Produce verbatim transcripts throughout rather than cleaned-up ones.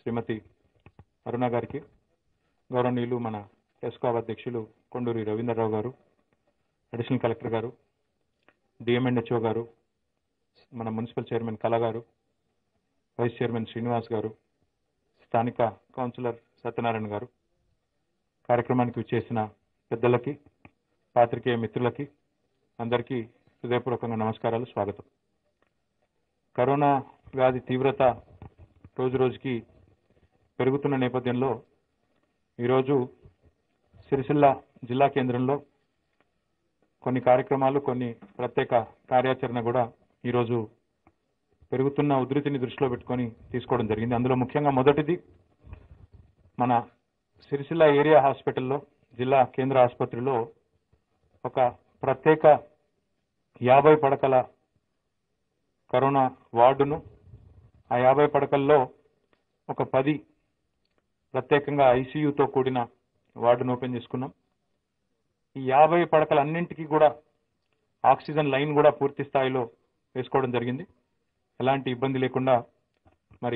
శ్రీమతి అరుణ గారికి, గౌరవనీయులు మన టెస్కాబ్ అధ్యక్షులు కొండూరి రవీంద్రరావు గారు, అడిషనల్ కలెక్టర్ గారు, డిఎంఎండ్హెచ్ఓ గారు, మన మున్సిపల్ చైర్మన్ కళ గారు, వైస్ చైర్మన్ శ్రీనివాస్ గారు, స్థానిక కౌన్సిలర్ సత్యనారాయణ గారు, కార్యక్రమానికి విచ్చేసిన పెద్దలకి, పాత్రికేయ మిత్రులకి అందరికీ హృదయపూర్వకంగా నమస్కారాలు, స్వాగతం. కరోనా వ్యాధి తీవ్రత రోజు రోజుకి పెరుగుతున్న నేపథ్యంలో ఈరోజు సిరిసిల్ల జిల్లా కేంద్రంలో కొన్ని కార్యక్రమాలు, కొన్ని ప్రత్యేక కార్యాచరణ కూడా ఈరోజు పెరుగుతున్న ఉధృతిని దృష్టిలో పెట్టుకొని తీసుకోవడం జరిగింది. అందులో ముఖ్యంగా మొదటిది మన సిరిసిల్ల ఏరియా హాస్పిటల్లో, జిల్లా కేంద్ర ఆసుపత్రిలో ఒక ప్రత్యేక యాభై పడకల కరోనా వార్డును, ఆ యాభై పడకల్లో ఒక పది ప్రత్యేకంగా ఐసీయూతో కూడిన వార్డును ఓపెన్ చేసుకున్నాం. ఈ యాభై పడకలన్నింటికీ కూడా ఆక్సిజన్ లైన్ కూడా పూర్తి స్థాయిలో వేసుకోవడం జరిగింది. ఎలాంటి ఇబ్బంది లేకుండా మరి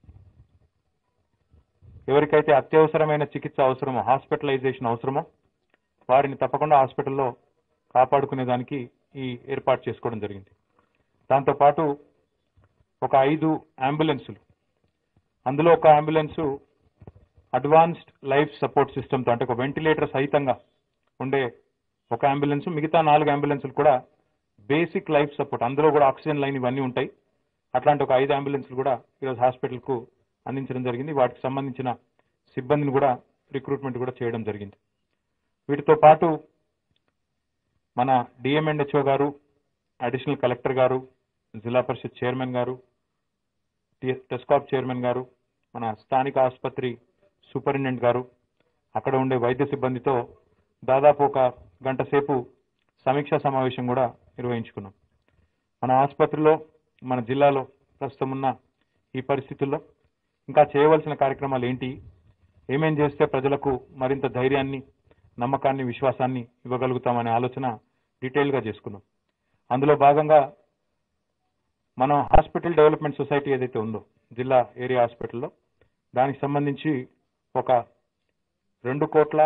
ఎవరికైతే అత్యవసరమైన చికిత్స అవసరమో, హాస్పిటలైజేషన్ అవసరమో వారిని తప్పకుండా హాస్పిటల్లో కాపాడుకునే దానికి ఈ ఏర్పాటు చేసుకోవడం జరిగింది. దాంతోపాటు ఒక ఐదు అంబులెన్సులు, అందులో ఒక అంబులెన్సు అడ్వాన్స్డ్ లైఫ్ సపోర్ట్ సిస్టమ్తో, అంటే ఒక వెంటిలేటర్ సహితంగా ఉండే ఒక అంబులెన్స్, మిగతా నాలుగు అంబులెన్సులు కూడా బేసిక్ లైఫ్ సపోర్ట్, అందులో కూడా ఆక్సిజన్ లైన్ ఇవన్నీ ఉంటాయి. అట్లాంటి ఒక ఐదు అంబులెన్సులు కూడా ఈరోజు హాస్పిటల్కు అందించడం జరిగింది. వాటికి సంబంధించిన సిబ్బందిని కూడా రిక్రూట్మెంట్ కూడా చేయడం జరిగింది. వీటితో పాటు మన డిఎంఎండ్హెచ్ఓ గారు, అడిషనల్ కలెక్టర్ గారు, జిల్లా పరిషత్ చైర్మన్ గారు, టెస్కాబ్ చైర్మన్ గారు, మన స్థానిక ఆసుపత్రి సూపరింటెండెంట్ గారు, అక్కడ ఉండే వైద్య సిబ్బందితో దాదాపు ఒక గంట సేపు సమీక్షా సమావేశం కూడా నిర్వహించుకున్నాం. మన ఆసుపత్రిలో, మన జిల్లాలో ప్రస్తుతం ఉన్న ఈ పరిస్థితుల్లో ఇంకా చేయవలసిన కార్యక్రమాలు ఏంటి, ఏమేం చేస్తే ప్రజలకు మరింత ధైర్యాన్ని, నమ్మకాన్ని, విశ్వాసాన్ని ఇవ్వగలుగుతామనే ఆలోచన డీటెయిల్గా చేసుకున్నాం. అందులో భాగంగా మనం హాస్పిటల్ డెవలప్మెంట్ సొసైటీ ఏదైతే ఉందో జిల్లా ఏరియా హాస్పిటల్లో, దానికి సంబంధించి ఒక రెండు కోట్ల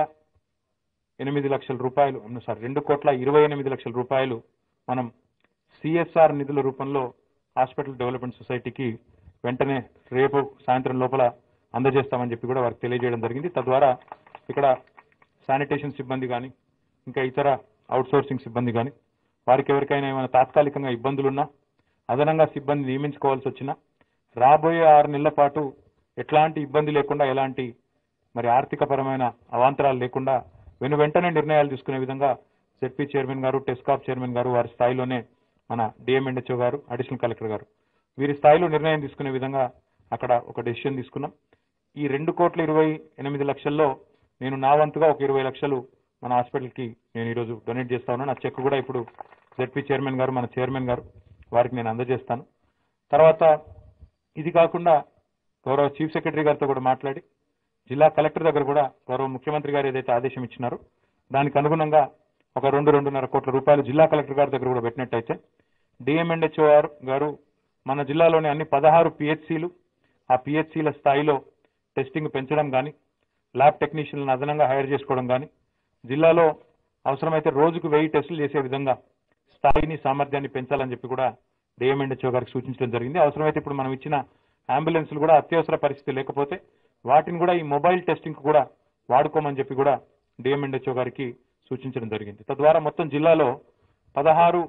ఎనిమిది లక్షల రూపాయలు సారీ రెండు కోట్ల ఇరవై ఎనిమిది లక్షల రూపాయలు మనం సిఎస్ఆర్ నిధుల రూపంలో హాస్పిటల్ డెవలప్మెంట్ సొసైటీకి వెంటనే రేపు సాయంత్రం లోపల అందజేస్తామని చెప్పి కూడా వారికి తెలియజేయడం జరిగింది. తద్వారా ఇక్కడ శానిటేషన్ సిబ్బంది కానీ, ఇంకా ఇతర అవుట్సోర్సింగ్ సిబ్బంది కానీ, వారికి ఎవరికైనా ఏమైనా తాత్కాలికంగా ఇబ్బందులున్నా, అదనంగా సిబ్బంది నియమించుకోవాల్సి వచ్చినా, రాబోయే ఆరు నెలల పాటు ఎట్లాంటి ఇబ్బంది లేకుండా, ఎలాంటి మరి ఆర్థికపరమైన అవాంతరాలు లేకుండా వెను వెంటనే నిర్ణయాలు తీసుకునే విధంగా జెడ్పీ చైర్మన్ గారు, టెస్కాబ్ చైర్మన్ గారు వారి స్థాయిలోనే మన డిఎంఎండ్హెచ్ఓ గారు, అడిషనల్ కలెక్టర్ గారు వీరి స్థాయిలో నిర్ణయం తీసుకునే విధంగా అక్కడ ఒక డెసిషన్ తీసుకున్నాం. ఈ రెండు కోట్ల ఇరవై ఎనిమిది లక్షల్లో నేను నా వంతుగా ఒక ఇరవై లక్షలు మన హాస్పిటల్కి నేను ఈరోజు డొనేట్ చేస్తా ఉన్నాను. ఆ చెక్ కూడా ఇప్పుడు జెడ్పీ చైర్మన్ గారు, మన చైర్మన్ గారు వారికి నేను అందజేస్తాను. తర్వాత ఇది కాకుండా గౌరవ చీఫ్ సెక్రటరీ గారితో కూడా మాట్లాడి, జిల్లా కలెక్టర్ దగ్గర కూడా గౌరవ ముఖ్యమంత్రి గారు ఏదైతే ఆదేశం ఇచ్చినారో దానికి అనుగుణంగా ఒక రెండు రెండున్నర కోట్ల రూపాయలు జిల్లా కలెక్టర్ గారి దగ్గర కూడా పెట్టినట్టయితే, డిఎంఎండ్హెచ్ఓ గారు మన జిల్లాలోని అన్ని పదహారు పిహెచ్సిలు, ఆ పిహెచ్సిల స్థాయిలో టెస్టింగ్ పెంచడం కానీ, ల్యాబ్ టెక్నీషియన్లను అదనంగా హైర్ చేసుకోవడం కానీ, జిల్లాలో అవసరమైతే రోజుకు వెయ్యి టెస్టులు చేసే విధంగా స్థాయిని, సామర్థ్యాన్ని పెంచాలని చెప్పి కూడా డిఎంఎండ్హెచ్ఓ గారికి సూచించడం జరిగింది. అవసరమైతే ఇప్పుడు మనం ఇచ్చిన అంబులెన్స్లు కూడా అత్యవసర పరిస్థితి లేకపోతే వాటిని కూడా ఈ మొబైల్ టెస్టింగ్ కూడా వాడుకోమని చెప్పి కూడా డిఎంఎండ్హెచ్ఓ గారికి సూచించడం జరిగింది. తద్వారా మొత్తం జిల్లాలో పదహారు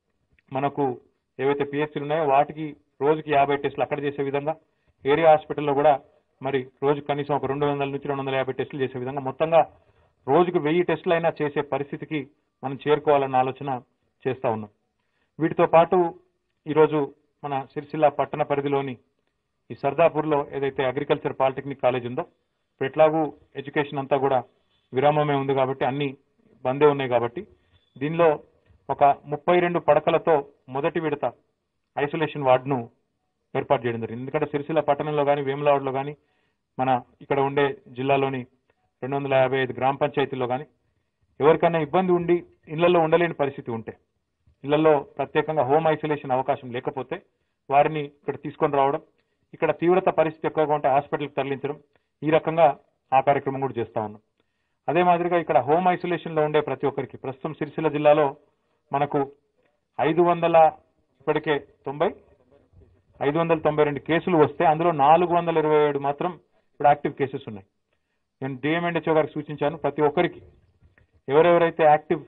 మనకు ఏవైతే పిహెచ్సీలు ఉన్నాయో వాటికి రోజుకి యాభై టెస్టులు అక్కడ చేసే విధంగా, ఏరియా హాస్పిటల్లో కూడా మరి రోజు కనీసం ఒక రెండు వందల నుంచి రెండు వందల యాభై టెస్టులు చేసే విధంగా మొత్తంగా రోజుకు వెయ్యి టెస్టులు అయినా చేసే పరిస్థితికి మనం చేరుకోవాలన్న ఆలోచన చేస్తా ఉన్నాం. వీటితో పాటు ఈరోజు మన సిరిసిల్ల పట్టణ పరిధిలోని ఈ సర్దాపూర్లో ఏదైతే అగ్రికల్చర్ పాలిటెక్నిక్ కాలేజ్ ఉందో, ఇప్పుడు ఎట్లాగూ ఎడ్యుకేషన్ అంతా కూడా విరామమే ఉంది కాబట్టి, అన్ని బందే ఉన్నాయి కాబట్టి, దీనిలో ఒక ముప్పై రెండు పడకలతో మొదటి విడత ఐసోలేషన్ వార్డును ఏర్పాటు చేయడం జరిగింది. ఎందుకంటే సిరిసిల్ల పట్టణంలో కానీ, వేములవాడలో కానీ, మన ఇక్కడ ఉండే జిల్లాలోని రెండు వందల యాభై ఐదు గ్రామ పంచాయతీల్లో కానీ ఎవరికైనా ఇబ్బంది ఉండి ఇళ్లలో ఉండలేని పరిస్థితి ఉంటే, ఇళ్లలో ప్రత్యేకంగా హోమ్ ఐసోలేషన్ అవకాశం లేకపోతే వారిని ఇక్కడ తీసుకొని రావడం, ఇక్కడ తీవ్రత పరిస్థితి ఎక్కువగా ఉంటే హాస్పిటల్కి తరలించడం, ఈ రకంగా ఆ కార్యక్రమం కూడా చేస్తా ఉన్నాం. అదే మాదిరిగా ఇక్కడ హోమ్ ఐసోలేషన్ లో ఉండే ప్రతి ఒక్కరికి ప్రస్తుతం సిరిసిల్ల జిల్లాలో మనకు ఐదు వందల ఇప్పటికే తొంభై ఐదు వందల తొంభై రెండు కేసులు వస్తే అందులో నాలుగు వందల ఇరవై ఏడు మాత్రం ఇప్పుడు యాక్టివ్ కేసెస్ ఉన్నాయి. నేను డిఎంఎండ్హెచ్ఓ గారికి సూచించాను, ప్రతి ఒక్కరికి ఎవరెవరైతే యాక్టివ్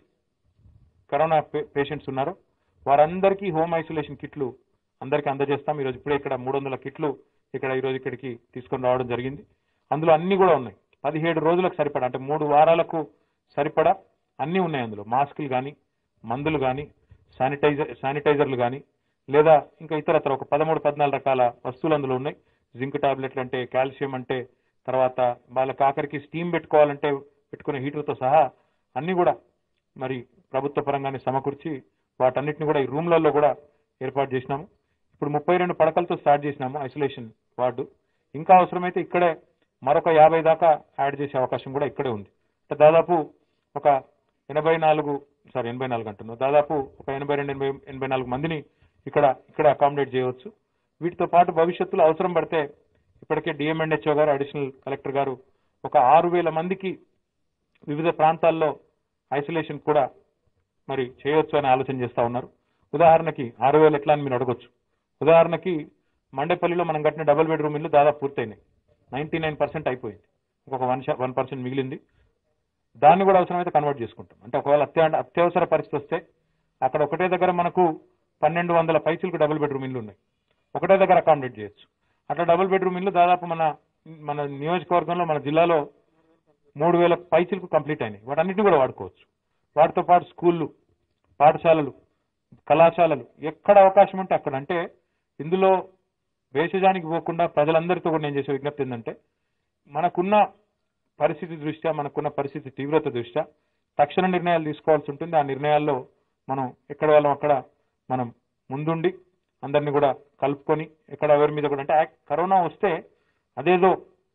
కరోనా పేషెంట్స్ ఉన్నారో వారందరికీ హోమ్ ఐసోలేషన్ కిట్లు అందరికీ అందజేస్తాం. ఈరోజు ఇప్పుడే ఇక్కడ మూడు వందల కిట్లు ఇక్కడ ఈరోజు ఇక్కడికి తీసుకొని రావడం జరిగింది. అందులో అన్ని కూడా ఉన్నాయి, పదిహేడు రోజులకు సరిపడా అంటే మూడు వారాలకు సరిపడా అన్ని ఉన్నాయి. అందులో మాస్కులు కానీ, మందులు కానీ, శానిటైజర్ శానిటైజర్లు కానీ, లేదా ఇంకా ఇతరత్ర ఒక పదమూడు పద్నాలుగు రకాల వస్తువులు అందులో ఉన్నాయి. జింక్ టాబ్లెట్లు అంటే, కాల్షియం అంటే, తర్వాత వాళ్ళకి ఆఖరికి స్టీమ్ పెట్టుకోవాలంటే పెట్టుకునే హీటర్తో సహా అన్ని కూడా మరి ప్రభుత్వ పరంగానే సమకూర్చి వాటన్నిటిని కూడా ఈ రూమ్లలో కూడా ఏర్పాటు చేసినాము. ఇప్పుడు ముప్పై రెండు పడకలతో స్టార్ట్ చేసినాము ఐసోలేషన్ వార్డు. ఇంకా అవసరమైతే ఇక్కడే మరొక యాభై దాకా యాడ్ చేసే అవకాశం కూడా ఇక్కడే ఉంది. దాదాపు ఒక ఎనభై నాలుగు సారీ ఎనభై నాలుగు అంటున్నాం దాదాపు ఒక ఎనభై రెండు ఎనభై ఎనభై నాలుగు మందిని ఇక్కడ ఇక్కడ అకామిడేట్ చేయవచ్చు. వీటితో పాటు భవిష్యత్తులో అవసరం పడితే ఇప్పటికే డిఎంఎండ్హెచ్ఓ గారు, అడిషనల్ కలెక్టర్ గారు ఒక ఆరు వేల మందికి వివిధ ప్రాంతాల్లో ఐసోలేషన్ కూడా మరి చేయొచ్చు అని ఆలోచన చేస్తా ఉన్నారు. ఉదాహరణకి ఆరు వేలు ఎట్లా అని మీరు అడగొచ్చు. ఉదాహరణకి మండేపల్లిలో మనం కట్టిన డబుల్ బెడ్రూమ్ ఇల్లు దాదాపు పూర్తయినాయి, నైన్టీ నైన్ పర్సెంట్ అయిపోయింది, ఇంకొక వన్ వన్ పర్సెంట్ మిగిలింది. దాన్ని కూడా అవసరమైతే కన్వర్ట్ చేసుకుంటాం. అంటే ఒకవేళ అత్య అత్యవసర పరిస్థితి వస్తే అక్కడ ఒకటే దగ్గర మనకు పన్నెండు వందల పైచులకు డబుల్ బెడ్రూమ్ ఇల్లు ఉన్నాయి, ఒకటే దగ్గర అకామిడేట్ చేయొచ్చు. అట్లా డబుల్ బెడ్రూమ్ ఇల్లు దాదాపు మన మన నియోజకవర్గంలో మన జిల్లాలో మూడు వేల పైచులకు కంప్లీట్ అయినాయి. వాటన్నిటిని కూడా వాడుకోవచ్చు. వాటితో పాటు స్కూళ్ళు, పాఠశాలలు, కళాశాలలు ఎక్కడ అవకాశం ఉంటే అక్కడ. అంటే ఇందులో వేషజానికి పోకుండా ప్రజలందరితో కూడా నేను చేసే విజ్ఞప్తి ఏంటంటే మనకున్న పరిస్థితి దృష్ట్యా, మనకున్న పరిస్థితి తీవ్రత దృష్ట్యా తక్షణ నిర్ణయాలు తీసుకోవాల్సి ఉంటుంది. ఆ నిర్ణయాల్లో మనం ఎక్కడ వాళ్ళం అక్కడ మనం ముందుండి అందరినీ కూడా కలుపుకొని ఎక్కడ ఎవరి మీద కూడా అంటే కరోనా వస్తే అదేదో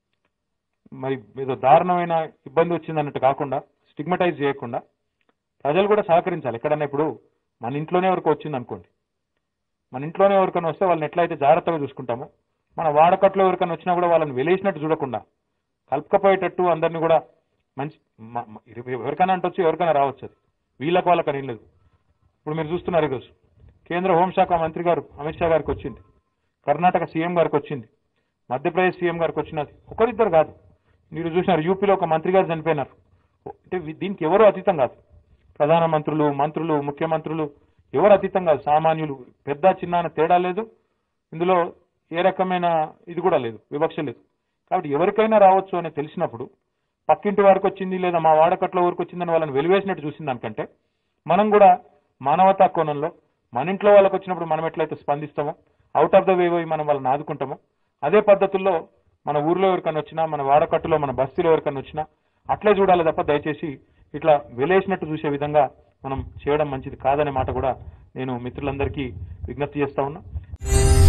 మరి ఏదో దారుణమైన ఇబ్బంది వచ్చిందన్నట్టు కాకుండా స్టిగ్మటైజ్ చేయకుండా ప్రజలు కూడా సహకరించాలి. ఎక్కడన్నా ఇప్పుడు మన ఇంట్లోనే ఎవరికి వచ్చింది అనుకోండి, మన ఇంట్లోనే ఎవరికైనా వస్తే వాళ్ళని ఎట్లయితే జాగ్రత్తగా చూసుకుంటామో మన వాడకట్లో ఎవరికైనా వచ్చినా కూడా వాళ్ళని వెలేసినట్టు చూడకుండా కలుపుకపోయేటట్టు అందరినీ కూడా మంచి ఎవరికైనా అంటొచ్చు, ఎవరికైనా రావచ్చు. అది వీళ్ళకి వాళ్ళకని ఏం లేదు. ఇప్పుడు మీరు చూస్తున్నారు ఈరోజు కేంద్ర హోంశాఖ మంత్రి గారు అమిత్ షా గారికి వచ్చింది, కర్ణాటక సీఎం గారికి వచ్చింది, మధ్యప్రదేశ్ సీఎం గారికి వచ్చినది, ఒకరిద్దరు కాదు. మీరు చూసినారు యూపీలో ఒక మంత్రి గారు చనిపోయినారు. అంటే దీనికి ఎవరు అతీతం కాదు. ప్రధానమంత్రులు, మంత్రులు, ముఖ్యమంత్రులు ఎవరు అతీతం కాదు. సామాన్యులు, పెద్ద చిన్న అనే తేడా లేదు. ఇందులో ఏ రకమైన ఇది కూడా లేదు, వివక్ష లేదు. కాబట్టి ఎవరికైనా రావచ్చు అని తెలిసినప్పుడు పక్కింటి వారికి వచ్చింది లేదా మా వాడకట్లో ఊరికి వచ్చిందని వాళ్ళని వెలివేసినట్టు చూసిన దానికంటే మనం కూడా మానవతా కోణంలో మన ఇంట్లో వాళ్ళకి వచ్చినప్పుడు మనం ఎట్లయితే స్పందిస్తామో, అవుట్ ఆఫ్ ద వే పోయి మనం వాళ్ళని ఆదుకుంటామో అదే పద్ధతుల్లో మన ఊర్లో ఎవరికైనా వచ్చినా, మన వాడకట్టులో, మన బస్తీలో ఎవరికైనా వచ్చినా అట్లే చూడాలి తప్ప దయచేసి ఇట్లా వెలేసినట్టు చూసే విధంగా మనం చేయడం మంచిది కాదనే మాట కూడా నేను మిత్రులందరికీ విజ్ఞప్తి చేస్తా ఉన్నా.